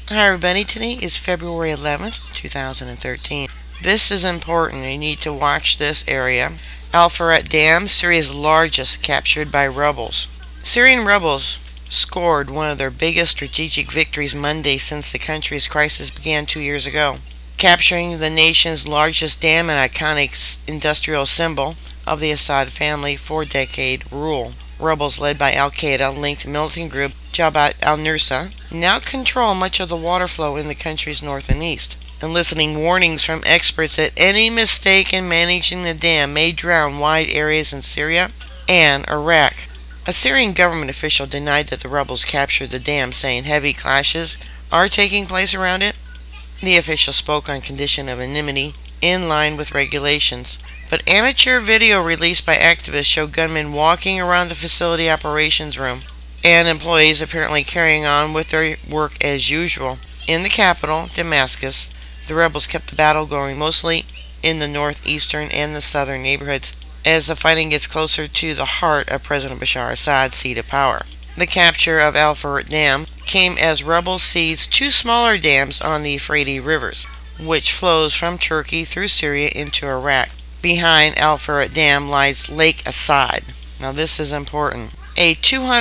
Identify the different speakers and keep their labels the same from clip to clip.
Speaker 1: Hi everybody, today is February 11th, 2013. This is important, you need to watch this area. Euphrates Dam, Syria's largest, captured by rebels. Syrian rebels scored one of their biggest strategic victories Monday since the country's crisis began 2 years ago, capturing the nation's largest dam and iconic industrial symbol of the Assad family 4-decade rule. Rebels led by al-Qaeda-linked militant group Jabhat al-Nusra now control much of the water flow in the country's north and east, eliciting warnings from experts that any mistake in managing the dam may drown wide areas in Syria and Iraq. A Syrian government official denied that the rebels captured the dam, saying heavy clashes are taking place around it. The official spoke on condition of anonymity in line with regulations, but amateur video released by activists show gunmen walking around the facility operations room and employees apparently carrying on with their work as usual. In the capital, Damascus, the rebels kept the battle going mostly in the northeastern and the southern neighborhoods as the fighting gets closer to the heart of President Bashar Assad's seat of power. The capture of Euphrates Dam came as rebels seized two smaller dams on the Euphrates rivers, which flows from Turkey through Syria into Iraq. Behind Euphrates Dam lies Lake Assad. Now this is important. A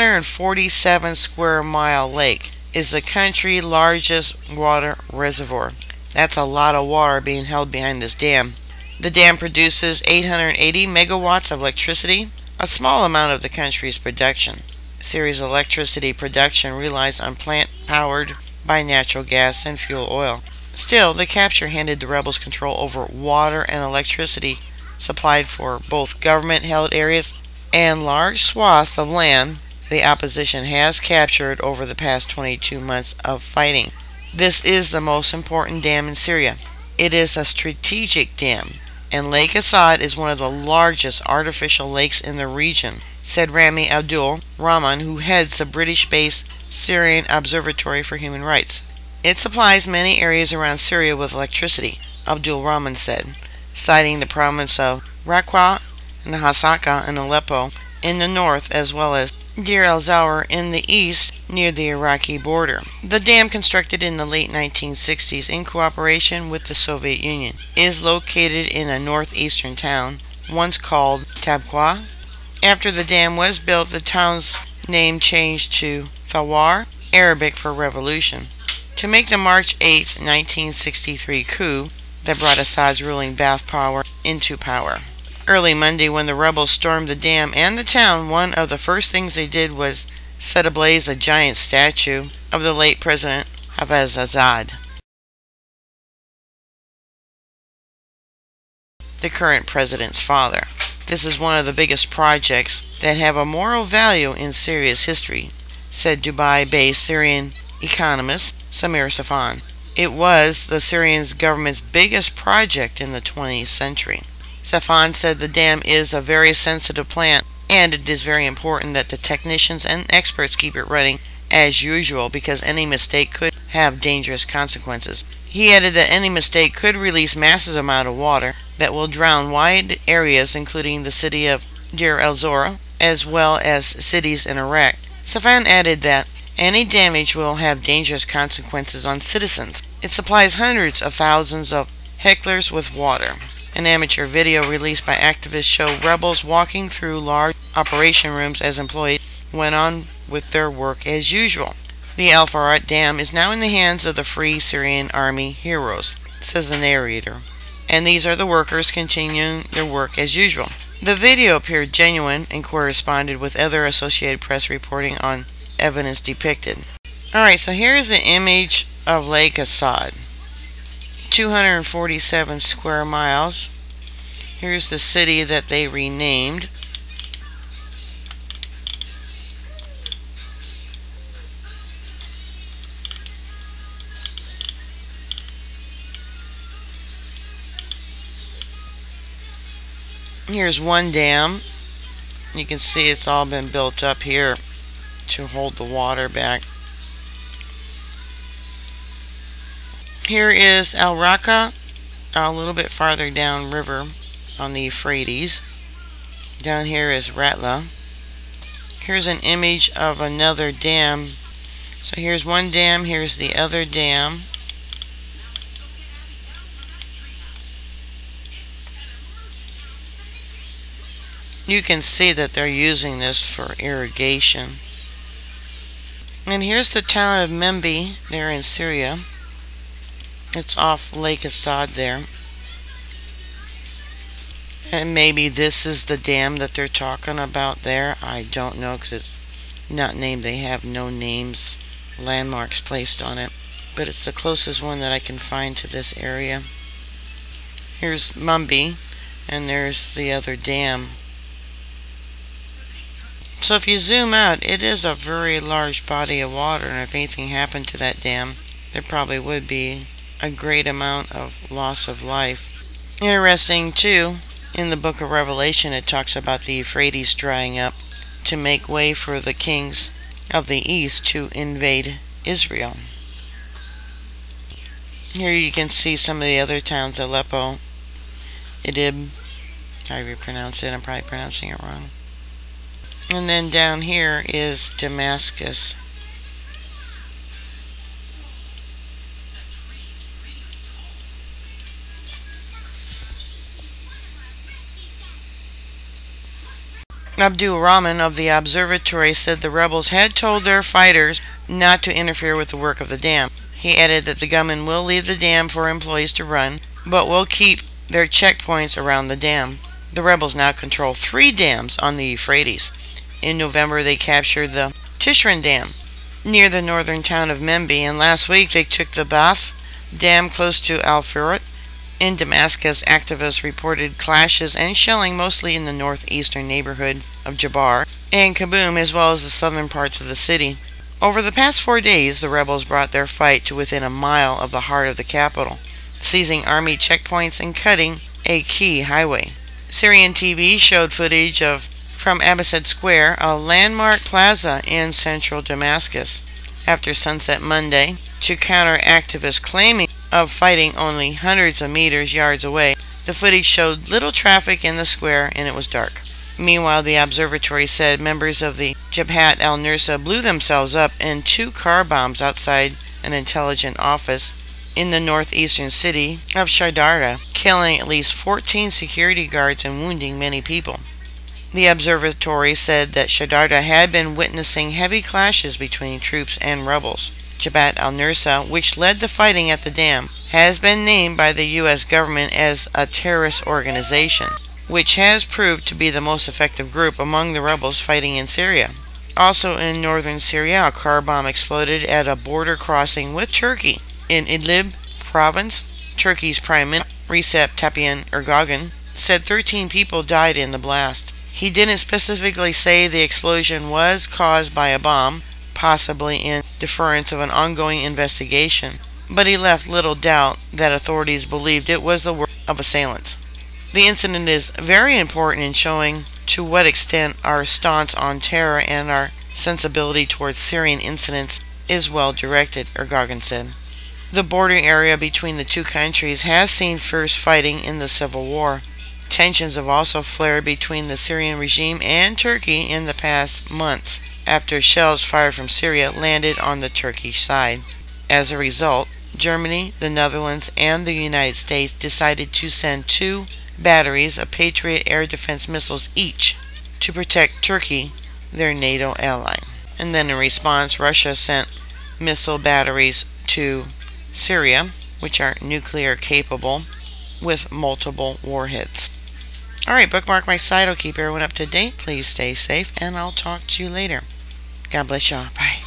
Speaker 1: 247 square mile lake is the country's largest water reservoir. That's a lot of water being held behind this dam. The dam produces 880 megawatts of electricity, a small amount of the country's production. Syria's electricity production relies on plant powered by natural gas and fuel oil. Still, the capture handed the rebels control over water and electricity supplied for both government-held areas and large swaths of land the opposition has captured over the past 22 months of fighting. This is the most important dam in Syria. It is a strategic dam, and Lake Assad is one of the largest artificial lakes in the region, said Rami Abdul Rahman, who heads the British-based Syrian Observatory for Human Rights. It supplies many areas around Syria with electricity, Abdul Rahman said, citing the province of Raqqa and Hasaka and Aleppo in the north, as well as Deir el-Zawar in the east near the Iraqi border. The dam, constructed in the late 1960s in cooperation with the Soviet Union, is located in a northeastern town once called Tabqa. After the dam was built, the town's name changed to Thawar, Arabic for revolution, to make the March 8, 1963 coup that brought Assad's ruling Ba'ath power into power. Early Monday, when the rebels stormed the dam and the town, one of the first things they did was set ablaze a giant statue of the late President Hafez Assad, the current president's father. This is one of the biggest projects that have a moral value in Syria's history, said Dubai-based Syrian economist Samir Safan. It was the Syrian government's biggest project in the 20th century. Safan said the dam is a very sensitive plant, and it is very important that the technicians and experts keep it running as usual, because any mistake could have dangerous consequences. He added that any mistake could release massive amount of water that will drown wide areas, including the city of Deir el-Zor, as well as cities in Iraq. Safan added that any damage will have dangerous consequences on citizens. It supplies hundreds of thousands of hectares with water. An amateur video released by activists showed rebels walking through large operation rooms as employees went on with their work as usual. The Euphrates Dam is now in the hands of the Free Syrian Army heroes, says the narrator, and these are the workers continuing their work as usual. The video appeared genuine and corresponded with other Associated Press reporting on evidence depicted. Alright, so here's the image of Lake Assad. 247 square miles. Here's the city that they renamed. Here's one dam. You can see it's all been built up here to hold the water back. Here is Al Raqqa, a little bit farther down river on the Euphrates. Down here is Ratla. Here's an image of another dam So here's one dam, here's the other dam. You can see that they're using this for irrigation. And here's the town of Membi there in Syria. It's off Lake Assad there. And maybe this is the dam that they're talking about there. I don't know because it's not named. They have no names, landmarks placed on it. But it's the closest one that I can find to this area. Here's Membi, and there's the other dam. So if you zoom out, it is a very large body of water, and if anything happened to that dam, there probably would be a great amount of loss of life. Interesting too, in the book of Revelation it talks about the Euphrates drying up to make way for the kings of the east to invade Israel. Here you can see some of the other towns, Aleppo, Idlib, however you pronounce it, I'm probably pronouncing it wrong. And then down here is Damascus. Abdul Rahman of the observatory said the rebels had told their fighters not to interfere with the work of the dam. He added that the gunmen will leave the dam for employees to run, but will keep their checkpoints around the dam. The rebels now control 3 dams on the Euphrates. In November, they captured the Tishran Dam near the northern town of Membi, and last week they took the Bath Dam close to Al-Furat. In Damascus, activists reported clashes and shelling mostly in the northeastern neighborhood of Jabbar and Kaboom, as well as the southern parts of the city. Over the past 4 days, the rebels brought their fight to within a mile of the heart of the capital, seizing army checkpoints and cutting a key highway. Syrian TV showed footage from Abbasid Square, a landmark plaza in central Damascus, after sunset Monday, to counter activists claiming of fighting only hundreds of yards away. The footage showed little traffic in the square and it was dark. Meanwhile, the observatory said members of the Jabhat al-Nusra blew themselves up in 2 car bombs outside an intelligence office in the northeastern city of Shardarda, killing at least 14 security guards and wounding many people. The observatory said that Shardarda had been witnessing heavy clashes between troops and rebels. Jabhat al-Nusra, which led the fighting at the dam, has been named by the U.S. government as a terrorist organization, which has proved to be the most effective group among the rebels fighting in Syria. Also in northern Syria, a car bomb exploded at a border crossing with Turkey. In Idlib province, Turkey's Prime Minister Recep Tayyip Erdogan said 13 people died in the blast. He didn't specifically say the explosion was caused by a bomb, possibly in deference of an ongoing investigation, but he left little doubt that authorities believed it was the work of assailants. The incident is very important in showing to what extent our stance on terror and our sensibility towards Syrian incidents is well directed, Erdogan said. The border area between the 2 countries has seen fierce fighting in the civil war. Tensions have also flared between the Syrian regime and Turkey in the past months, after shells fired from Syria landed on the Turkish side. As a result, Germany, the Netherlands, and the United States decided to send 2 batteries of Patriot air defense missiles each to protect Turkey, their NATO ally. And then in response, Russia sent missile batteries to Syria, which are nuclear capable, with multiple warheads. Alright, bookmark my site. I'll keep everyone up to date. Please stay safe, and I'll talk to you later. God bless y'all. Bye.